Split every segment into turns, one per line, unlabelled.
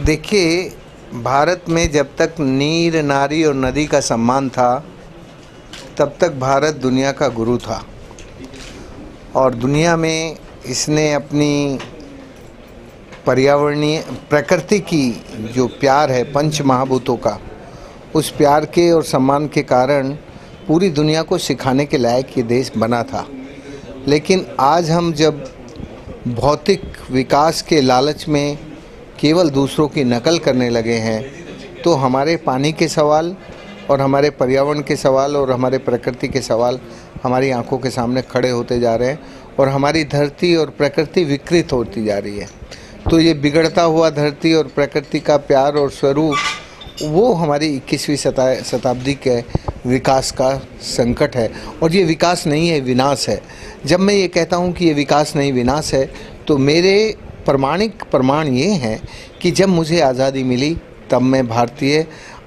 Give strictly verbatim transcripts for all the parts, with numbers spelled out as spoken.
देखिए, भारत में जब तक नीर, नारी और नदी का सम्मान था, तब तक भारत दुनिया का गुरु था। और दुनिया में इसने अपनी पर्यावरणीय प्रकृति की जो प्यार है पंच महाभूतों का, उस प्यार के और सम्मान के कारण पूरी दुनिया को सिखाने के लायक ये देश बना था। लेकिन आज हम जब भौतिक विकास के लालच में केवल दूसरों की नकल करने लगे हैं, तो हमारे पानी के सवाल और हमारे पर्यावरण के सवाल और हमारे प्रकृति के सवाल हमारी आंखों के सामने खड़े होते जा रहे हैं और हमारी धरती और प्रकृति विकृत होती जा रही है। तो ये बिगड़ता हुआ धरती और प्रकृति का प्यार और स्वरूप, वो हमारी इक्कीसवीं शताब्दी के विकास का संकट है। और ये विकास नहीं है, विनाश है। जब मैं ये कहता हूँ कि ये विकास नहीं विनाश है, तो मेरे प्रमाणिक प्रमाण ये हैं कि जब मुझे आज़ादी मिली तब मैं भारतीय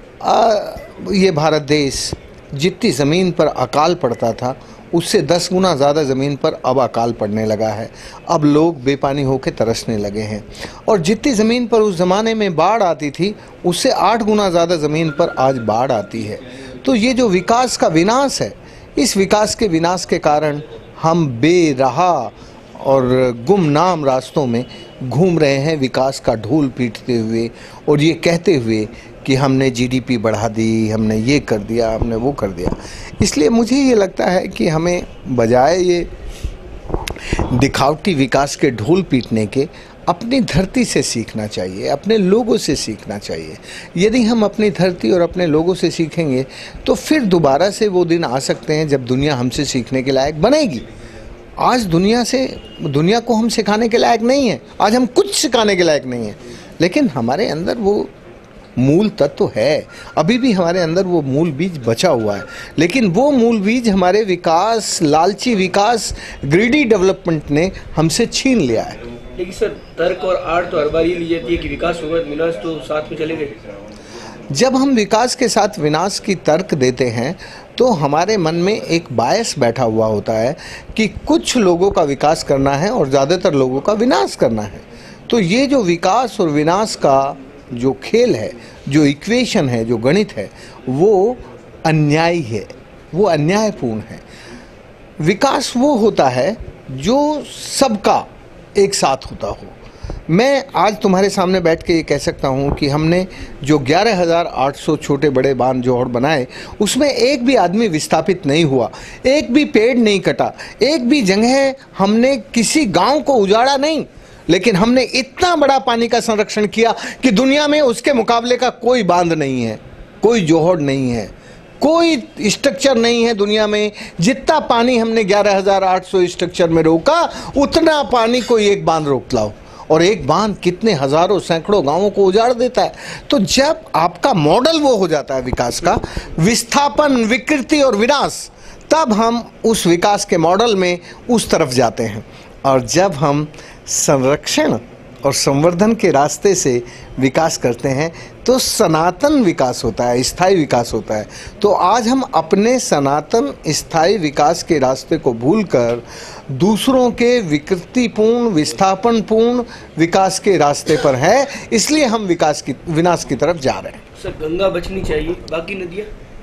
ये भारत देश जितनी ज़मीन पर अकाल पड़ता था, उससे दस गुना ज़्यादा ज़मीन पर अब अकाल पड़ने लगा है। अब लोग बेपानी होकर तरसने लगे हैं। और जितनी ज़मीन पर उस ज़माने में बाढ़ आती थी, उससे आठ गुना ज़्यादा ज़मीन पर आज बाढ़ आती है। तो ये जो विकास का विनाश है, इस विकास के विनाश के कारण हम बेराहा और गुमनाम रास्तों में घूम रहे हैं, विकास का ढोल पीटते हुए और ये कहते हुए कि हमने जीडीपी बढ़ा दी, हमने ये कर दिया, हमने वो कर दिया। इसलिए मुझे ये लगता है कि हमें बजाय ये दिखावटी विकास के ढोल पीटने के अपनी धरती से सीखना चाहिए, अपने लोगों से सीखना चाहिए। यदि हम अपनी धरती और अपने लोगों से सीखेंगे तो फिर दोबारा से वो दिन आ सकते हैं जब दुनिया हमसे सीखने के लायक बनेगी। आज दुनिया से दुनिया को हम सिखाने के लायक नहीं है, आज हम कुछ सिखाने के लायक नहीं है, लेकिन हमारे अंदर वो मूल तत्व है। अभी भी हमारे अंदर वो मूल बीज बचा हुआ है, लेकिन वो मूल बीज हमारे विकास, लालची विकास, ग्रीडी डेवलपमेंट ने हमसे छीन लिया है।
लेकिन सर, तर्क और आड़ तो हर बार ये ली जाती है कि विकास होगा, विनाश तो साथ में चलेंगे।
जब हम विकास के साथ विनाश की तर्क देते हैं तो हमारे मन में एक बायस बैठा हुआ होता है कि कुछ लोगों का विकास करना है और ज़्यादातर लोगों का विनाश करना है। तो ये जो विकास और विनाश का जो खेल है, जो इक्वेशन है, जो गणित है, वो अन्यायी है, वो अन्यायपूर्ण है। विकास वो होता है जो सबका एक साथ होता हो। मैं आज तुम्हारे सामने बैठ के ये कह सकता हूँ कि हमने जो ग्यारह हज़ार आठ सौ छोटे बड़े बांध जोड़ बनाए, उसमें एक भी आदमी विस्थापित नहीं हुआ, एक भी पेड़ नहीं कटा, एक भी जगह हमने किसी गांव को उजाड़ा नहीं, लेकिन हमने इतना बड़ा पानी का संरक्षण किया कि दुनिया में उसके मुकाबले का कोई बांध नहीं है, कोई जोहड़ नहीं है, कोई स्ट्रक्चर नहीं है दुनिया में। जितना पानी हमने ग्यारह हज़ार आठ सौ स्ट्रक्चर में रोका, उतना पानी कोई एक बांध रोक लाओ। और एक बांध कितने हजारों सैकड़ों गांवों को उजाड़ देता है। तो जब आपका मॉडल वो हो जाता है विकास का, विस्थापन, विकृति और विनाश, तब हम उस विकास के मॉडल में उस तरफ जाते हैं। और जब हम संरक्षण और संवर्धन के रास्ते से विकास करते हैं तो सनातन विकास होता है, स्थायी विकास होता है। तो आज हम अपने सनातन स्थायी विकास के रास्ते को भूलकर दूसरों के विकृतिपूर्ण, विस्थापनपूर्ण विकास के रास्ते पर हैं, इसलिए हम विकास की विनाश की तरफ जा रहे हैं।
सर, गंगा बचनी चाहिए, बाकी नदियाँ?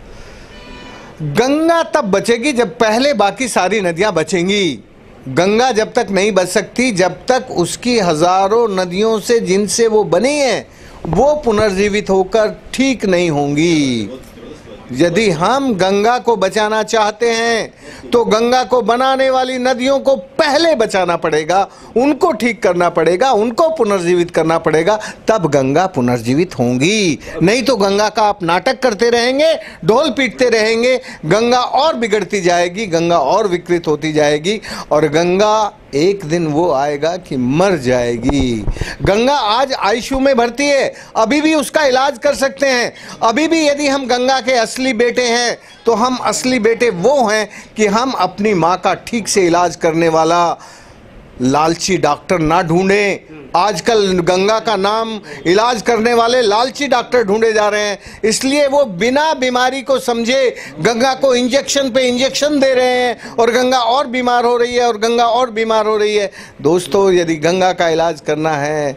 गंगा तब बचेगी जब पहले बाकी सारी नदियाँ बचेंगी। गंगा जब तक नहीं बच सकती जब तक उसकी हजारों नदियों से जिनसे वो बनी है वो पुनर्जीवित होकर ठीक नहीं होंगी। यदि हम गंगा को बचाना चाहते हैं तो गंगा को बनाने वाली नदियों को पहले बचाना पड़ेगा, उनको ठीक करना पड़ेगा, उनको पुनर्जीवित करना पड़ेगा, तब गंगा पुनर्जीवित होंगी। नहीं तो गंगा का आप नाटक करते रहेंगे, ढोल पीटते रहेंगे, गंगा और बिगड़ती जाएगी, गंगा और विकृत होती जाएगी और गंगा एक दिन वो आएगा कि मर जाएगी। गंगा आज आईसीयू में भर्ती है, अभी भी उसका इलाज कर सकते हैं। अभी भी यदि हम गंगा के असली बेटे हैं तो हम असली बेटे वो हैं कि हम अपनी माँ का ठीक से इलाज करने वाला लालची डॉक्टर ना ढूंढें। आजकल गंगा का नाम इलाज करने वाले लालची डॉक्टर ढूंढे जा रहे हैं, इसलिए वो बिना बीमारी को समझे गंगा को इंजेक्शन पे इंजेक्शन दे रहे हैं और गंगा और बीमार हो रही है और गंगा और बीमार हो रही है। दोस्तों, यदि गंगा का इलाज करना है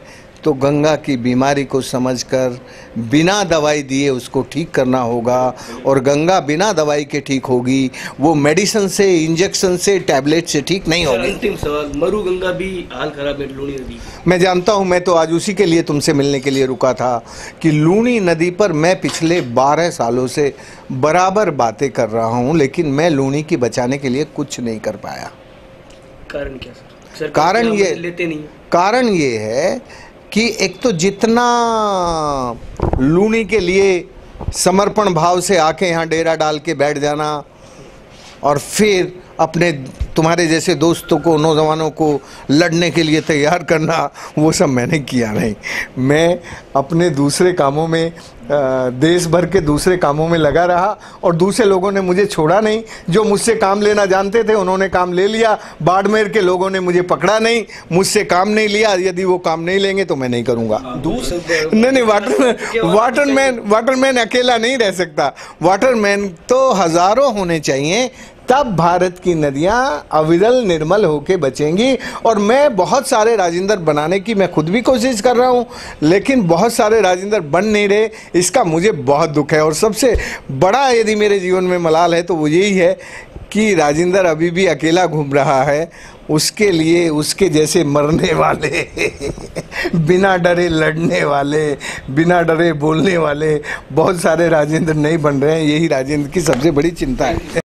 तो गंगा की बीमारी को समझकर बिना दवाई दिए उसको ठीक करना होगा। और गंगा बिना दवाई के ठीक होगी, वो मेडिसिन से, इंजेक्शन से, टैबलेट से ठीक नहीं होगी।
अंतिम सवाल, मरु गंगा भी हाल खराब है लूनी नदी।
मैं जानता हूं, मैं तो आज उसी के लिए तुमसे मिलने के लिए रुका था कि लूनी नदी पर मैं पिछले बारह सालों से बराबर बातें कर रहा हूं, लेकिन मैं लूनी की बचाने के लिए कुछ नहीं कर पाया।
कारण क्या सर? सरकार
कारण ये
लेते नहीं।
कारण ये है कि एक तो जितना लूनी के लिए समर्पण भाव से आके यहाँ डेरा डाल के बैठ जाना और फिर अपने तुम्हारे जैसे दोस्तों को, नौजवानों को लड़ने के लिए तैयार करना, वो सब मैंने किया नहीं। मैं अपने दूसरे कामों में, देश भर के दूसरे कामों में लगा रहा और दूसरे लोगों ने मुझे छोड़ा नहीं। जो मुझसे काम लेना जानते थे उन्होंने काम ले लिया। बाड़मेर के लोगों ने मुझे पकड़ा नहीं, मुझसे काम नहीं लिया। यदि वो काम नहीं लेंगे तो मैं नहीं करूँगा। नहीं नहीं, वाटरमैन वाटरमैन वाटरमैन अकेला नहीं रह सकता। वाटरमैन तो हज़ारों होने चाहिए, तब भारत की नदियां अविरल निर्मल होके बचेंगी। और मैं बहुत सारे राजेंद्र बनाने की मैं खुद भी कोशिश कर रहा हूं, लेकिन बहुत सारे राजेंद्र बन नहीं रहे, इसका मुझे बहुत दुख है। और सबसे बड़ा यदि मेरे जीवन में मलाल है तो वो यही है कि राजेंद्र अभी भी अकेला घूम रहा है। उसके लिए उसके जैसे मरने वाले बिना डरे लड़ने वाले, बिना डरे बोलने वाले बहुत सारे राजेंद्र नहीं बन रहे हैं। यही राजेंद्र की सबसे बड़ी चिंता है।